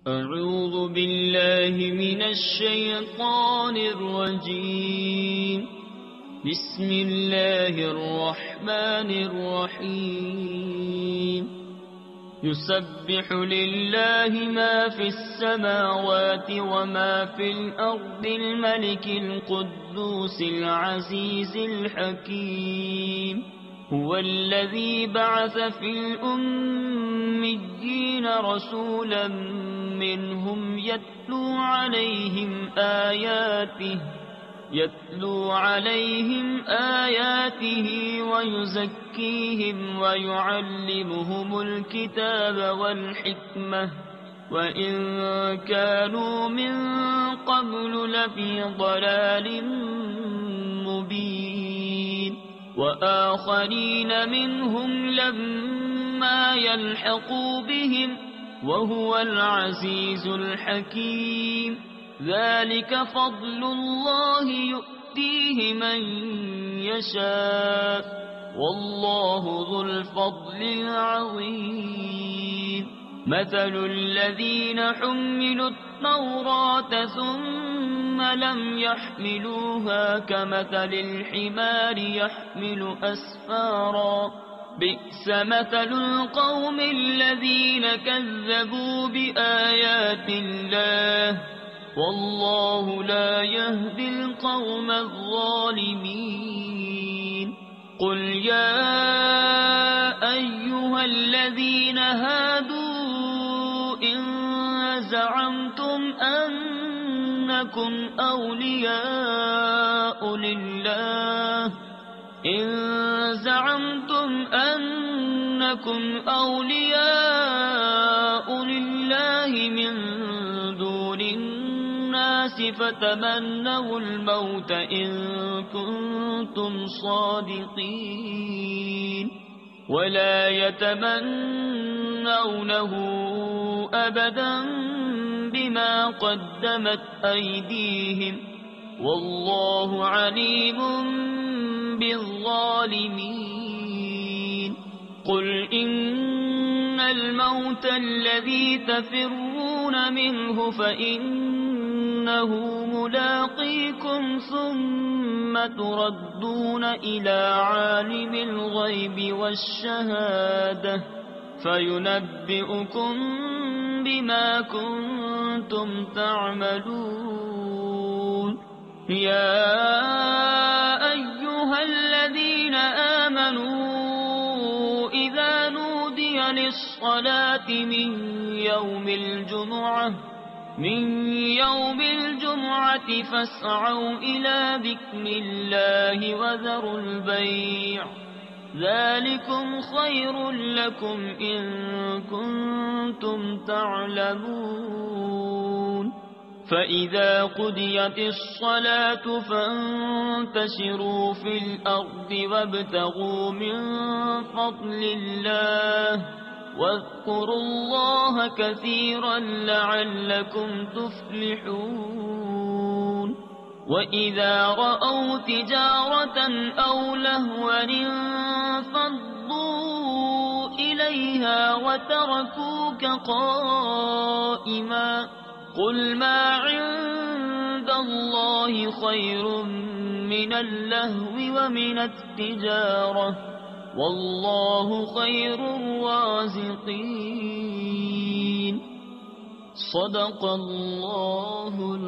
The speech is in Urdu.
أعوذ بالله من الشيطان الرجيم. بسم الله الرحمن الرحيم. يسبح لله ما في السماوات وما في الأرض الملك القدوس العزيز الحكيم. هو الذي بعث في الأميين رسولا منهم يتلو عليهم آياته ويزكيهم ويعلمهم الكتاب والحكمة وإن كانوا من قبل لفي ضلال مبين. وآخرين منهم لما يلحقوا بهم وهو العزيز الحكيم. ذلك فضل الله يؤتيه من يشاء والله ذو الفضل العظيم. مثل الذين حملوا التوراة ثم لم يحملوها كمثل الحمار يحمل أسفارا بئس مثل القوم الذين كذبوا بآيات الله والله لا يهدي القوم الظالمين. قل يا أيها الذين هادوا إن زعمتم أنكم أولياء لله من دون الناس فتمنوا الموت إن كنتم صادقين ولا يتمنونه أبدا بما قدمت أيديهم والله عليم بالظالمين. قل إن الموت الذي تفرون منه فإنه ملاقيكم ثم تردون إلى عالم الغيب والشهادة فينبئكم بما كنتم تعملون. يا أيها الذين آمنوا إذا نودي للصلاة من يوم الجمعة فاسعوا إلى ذكر الله وذروا البيع ذلكم خير لكم إن كنتم تعلمون. فإذا قضيت الصلاة فانتشروا في الأرض وابتغوا من فضل الله واذكروا الله كثيرا لعلكم تفلحون. وإذا رأوا تجارة أو لهوا انفضوا إليها وتركوك قائما قل ما عند الله خير من اللهو ومن التجارة والله خير الرازقين. صدق الله